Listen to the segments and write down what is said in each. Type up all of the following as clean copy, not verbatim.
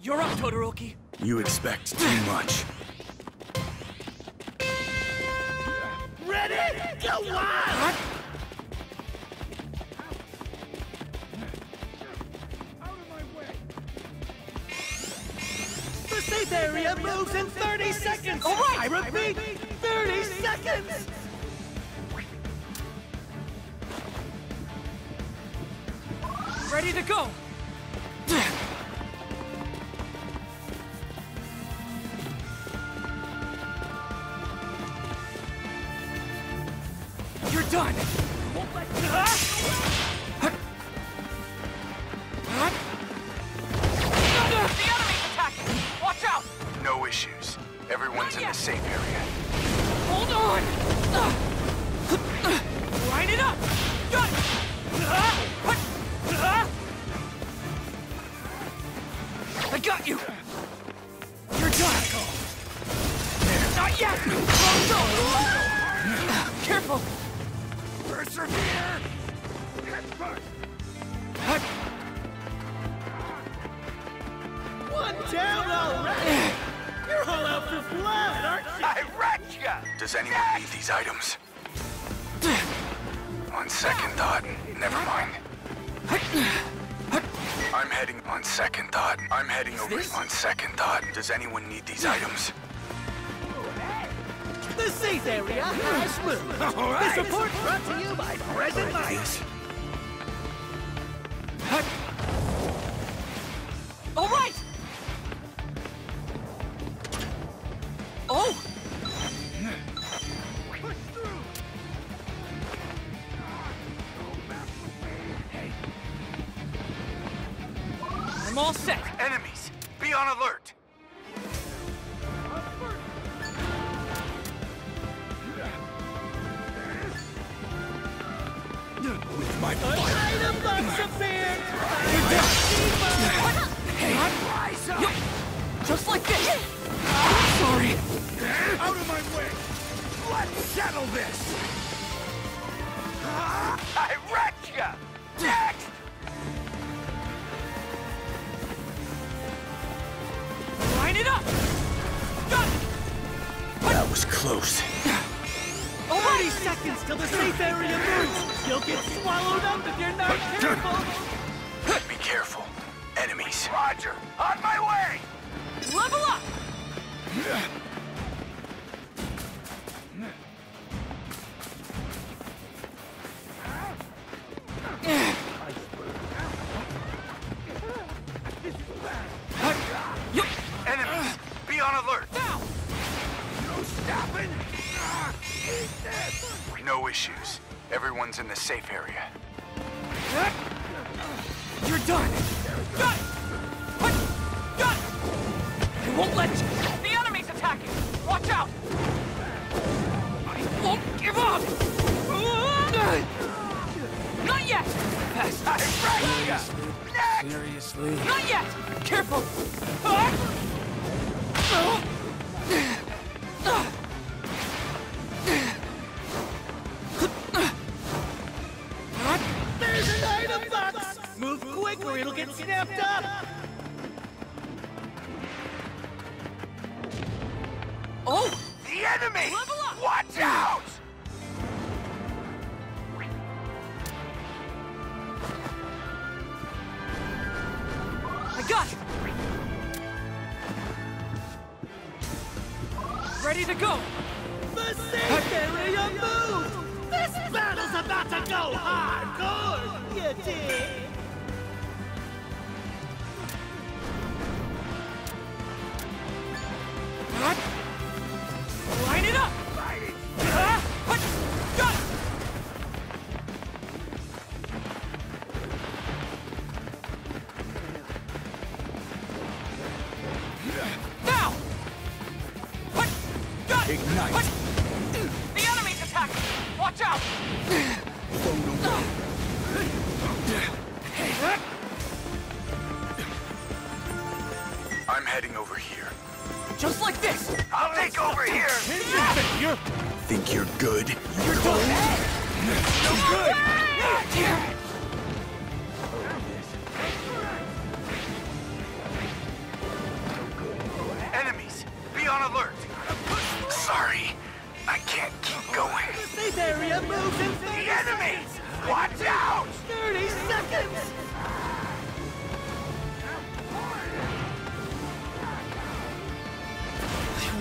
You're up, Todoroki. You expect too much. Ready? Go on! The safe area moves in 30 seconds! All right! I repeat, 30 seconds! Ready to go. You're done. Won't let you. The enemy's attacking. Watch out. No issues. Everyone's in the safe area. Hold on. Line it up. Got it. I got you! You're done! Not yet! Careful! Persevere! One down already! You're all out for blood, aren't you? I wrecked ya! Does anyone need these items? On second thought, never mind. I'm heading on second thought. I'm heading over on second thought. Does anyone need these items? The safe area has moved. This report brought to you by Present Mice. All right! Oh! I'm all set. Enemies, be on alert. With my Item box appeared! Rise up! Just like this! Sorry! out of my way! Let's settle this! I wrecked ya! Next! Line it up! Got it! That was close. 30 seconds till the safe area moves! You'll get swallowed up if you're not careful! Be careful. Enemies. Roger! On my way! Level up! Enemies, be on alert! Now! No stopping! Eat this! No issues. Everyone's in the safe area. You're done! Got it! Got it! I won't let you! The enemy's attacking! Watch out! I won't give up! Not yet! Fast! I wrecked ya! Next! Seriously? Not yet! Careful! There's an item box! Move quick or it'll get snapped up! Oh! The enemy! Level up! Watch out! I got it! Ready to go! The safe area moved! This battle's about to go hardcore! You dig? Line it up! Got it! Now! Got it! Ignite! The enemy's attacking! Watch out! I'm heading over here. Just like this! I'll take over here! Think you're good? You're done! No good! Damn!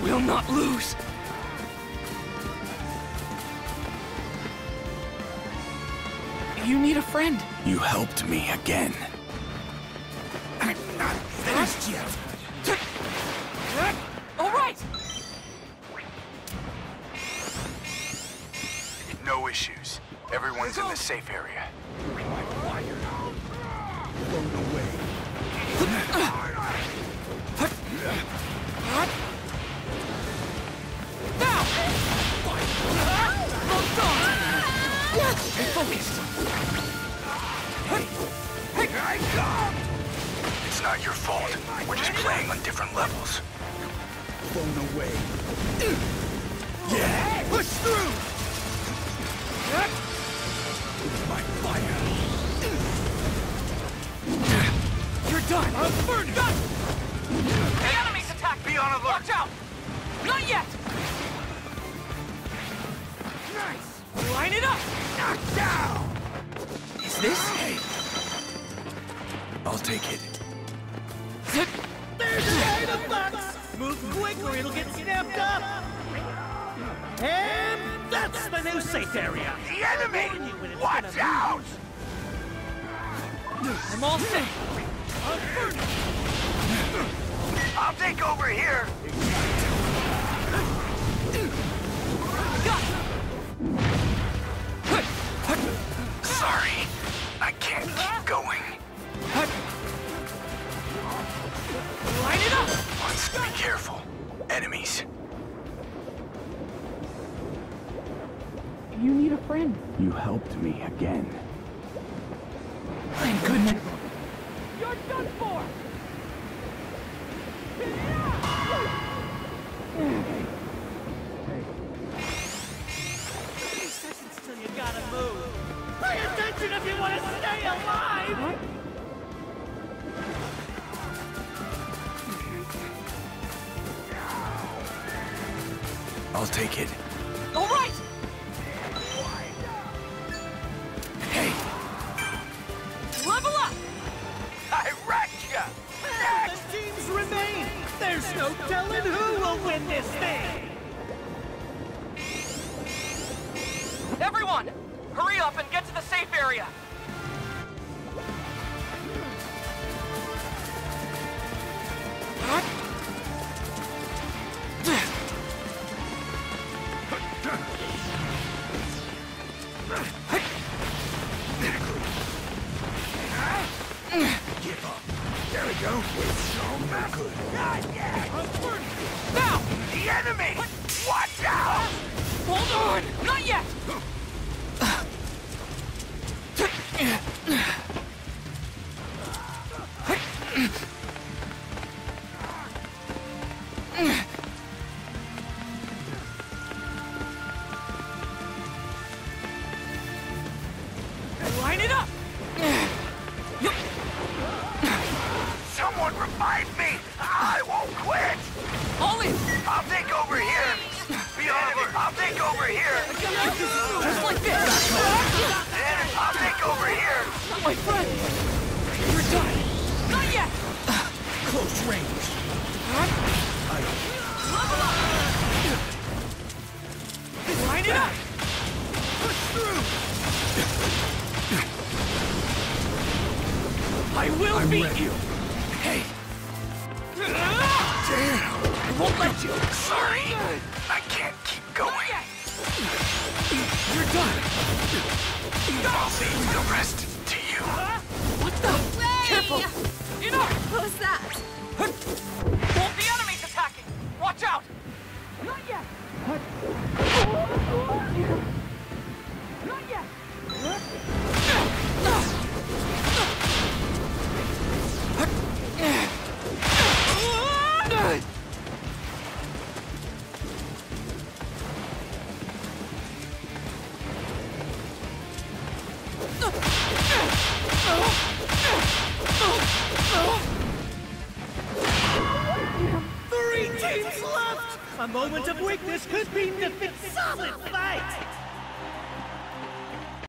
will not lose. You need a friend. You helped me again. I'm not finished yet. All right. No issues. Everyone's in the safe area. Now! Hold on! Stay focused! Hey, I come! It's not your fault. We're just playing on different levels. Blown away. Yeah! Push through! My fire! You're done! I'm burning! Done! The enemy's attack! Be on alert! Watch out! Not yet! Nice! Line it up! Knock down! Is this? Hey. I'll take it. There's an item box! Move quick or it'll get snapped up! And that's the new safe area! The enemy! Watch out! I'm all set! I'll take over here! Sorry, I can't keep going. Line it up! Let's be careful. Enemies. You need a friend. You helped me again. Thank goodness. You're done for! Seconds till you gotta move! Pay attention if you want to stay alive! I'll take it. All right! Hey, Level up! I wrecked ya! The teams remain! There's no telling who will win this thing! Everyone, hurry up and get to the safe area. Give up. There we go. It's all not good. Now! The enemy! Watch out! Hold on! Not yet! Line it up! Someone revive me! I won't quit! All in! I'll take over here! Be over! I'll take over here! Just like this! I'll take over here! My friend! You're done! Not yet! Close range! Level up! Line it up! Push through! I will beat you! Hey, Damn! I won't let you! Sorry! I can't keep going. You're done! I'll leave the rest to you. What the? Way! Careful! Enough! What was that? The enemy's attacking! Watch out! Not yet! Not yet! Three teams left! A moment of weakness could be defeat. Solid fight!